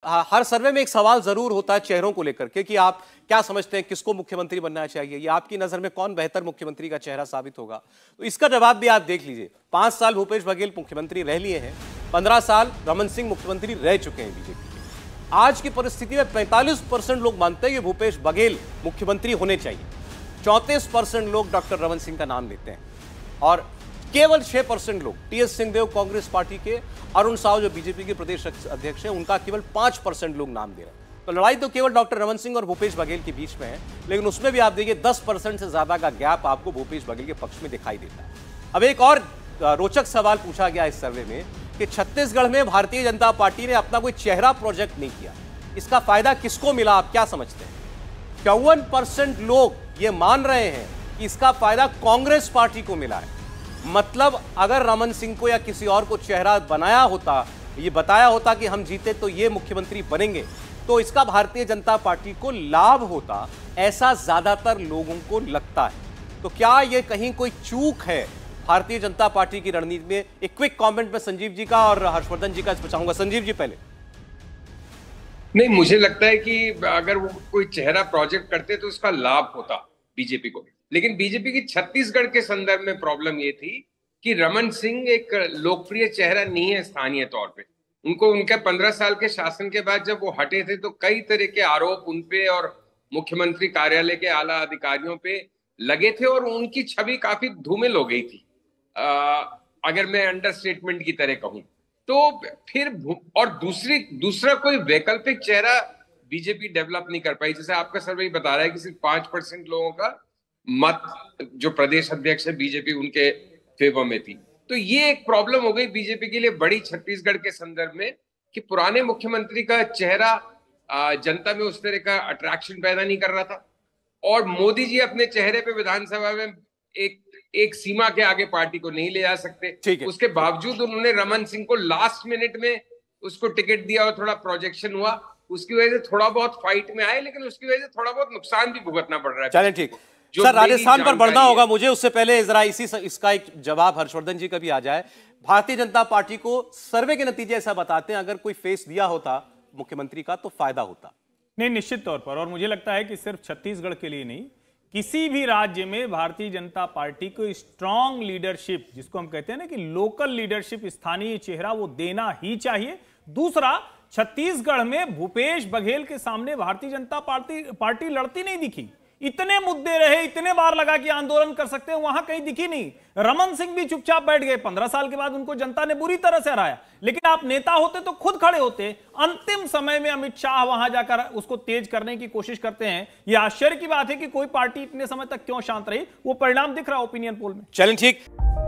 हर सर्वे में एक सवाल जरूर होता है चेहरों को लेकर के कि आप क्या समझते हैं किसको मुख्यमंत्री बनना चाहिए, या आपकी नजर में कौन बेहतर मुख्यमंत्री का चेहरा साबित होगा। तो इसका जवाब भी आप देख लीजिए। 5 साल भूपेश बघेल मुख्यमंत्री रह लिए हैं, 15 साल रमन सिंह मुख्यमंत्री रह चुके हैं बीजेपी के। आज की परिस्थिति में 45% लोग मानते हैं कि भूपेश बघेल मुख्यमंत्री होने चाहिए, 34% लोग डॉक्टर रमन सिंह का नाम लेते हैं, और केवल 6% लोग टीएस सिंहदेव कांग्रेस पार्टी के, अरुण साव जो बीजेपी के प्रदेश अध्यक्ष हैं उनका केवल 5% लोग नाम दे रहे हैं। तो लड़ाई तो केवल डॉक्टर रमन सिंह और भूपेश बघेल के बीच में है, लेकिन उसमें भी आप देखिए 10% से ज्यादा का गैप आपको भूपेश बघेल के पक्ष में दिखाई देता है। अब एक और रोचक सवाल पूछा गया इस सर्वे में कि छत्तीसगढ़ में भारतीय जनता पार्टी ने अपना कोई चेहरा प्रोजेक्ट नहीं किया, इसका फायदा किसको मिला, आप क्या समझते हैं? 54% लोग ये मान रहे हैं कि इसका फायदा कांग्रेस पार्टी को मिला है। मतलब अगर रमन सिंह को या किसी और को चेहरा बनाया होता, ये बताया होता कि हम जीते तो ये मुख्यमंत्री बनेंगे, तो इसका भारतीय जनता पार्टी को लाभ होता, ऐसा ज्यादातर लोगों को लगता है। तो क्या ये कहीं कोई चूक है भारतीय जनता पार्टी की रणनीति में? एक क्विक कमेंट में संजीव जी का और हर्षवर्धन जी का चाहूंगा। संजीव जी पहले। नहीं, मुझे लगता है कि अगर वो कोई चेहरा प्रोजेक्ट करते तो उसका लाभ होता बीजेपी को, लेकिन बीजेपी की छत्तीसगढ़ के संदर्भ में प्रॉब्लम ये थी कि रमन सिंह एक लोकप्रिय चेहरा नहीं है स्थानीय तौर पे। उनको उनके 15 साल के शासन के बाद जब वो हटे थे तो कई तरह के आरोप उनपे और मुख्यमंत्री कार्यालय के आला अधिकारियों पे लगे थे और उनकी छवि काफी धूमिल हो गई थी, अगर मैं अंडरस्टेटमेंट की तरह कहूं तो। फिर और दूसरा कोई वैकल्पिक चेहरा बीजेपी डेवलप नहीं कर पाई। जैसे आपका सर्वे बता रहा है कि सिर्फ 5% लोगों का मत जो प्रदेश अध्यक्ष है बीजेपी उनके फेवर में थी। तो ये एक प्रॉब्लम हो गई बीजेपी के लिए बड़ी छत्तीसगढ़ के संदर्भ में कि पुराने मुख्यमंत्री का चेहरा जनता में उस तरह का अट्रैक्शन पैदा नहीं कर रहा था, और मोदी जी अपने चेहरे पे विधानसभा में एक सीमा के आगे पार्टी को नहीं ले जा सकते। उसके बावजूद उन्होंने रमन सिंह को लास्ट मिनट में उसको टिकट दिया और थोड़ा प्रोजेक्शन हुआ, उसकी वजह से थोड़ा बहुत फाइट में आए, लेकिन उसकी वजह से थोड़ा बहुत नुकसान भी भुगतना पड़ रहा है। चलें ठीक सर, राजस्थान पर बढ़ना होगा मुझे, उससे पहले जरा इसका एक जवाब हर्षवर्धन जी का भी आ जाए। भारतीय जनता पार्टी को सर्वे के नतीजे ऐसा बताते हैं अगर कोई फेस दिया होता मुख्यमंत्री का तो फायदा होता। नहीं, निश्चित तौर पर, और मुझे लगता है कि सिर्फ छत्तीसगढ़ के लिए नहीं, किसी भी राज्य में भारतीय जनता पार्टी को स्ट्रांग लीडरशिप, जिसको हम कहते हैं ना कि लोकल लीडरशिप, स्थानीय चेहरा, वो देना ही चाहिए। दूसरा, छत्तीसगढ़ में भूपेश बघेल के सामने भारतीय जनता पार्टी लड़ती नहीं दिखी। इतने मुद्दे रहे, इतने बार लगा कि आंदोलन कर सकते हैं, वहां कहीं दिखी नहीं। रमन सिंह भी चुपचाप बैठ गए, 15 साल के बाद उनको जनता ने बुरी तरह से हराया, लेकिन आप नेता होते तो खुद खड़े होते। अंतिम समय में अमित शाह वहां जाकर उसको तेज करने की कोशिश करते हैं। यह आश्चर्य की बात है कि कोई पार्टी इतने समय तक क्यों शांत रही, वो परिणाम दिख रहा है ओपिनियन पोल में। चलें ठीक।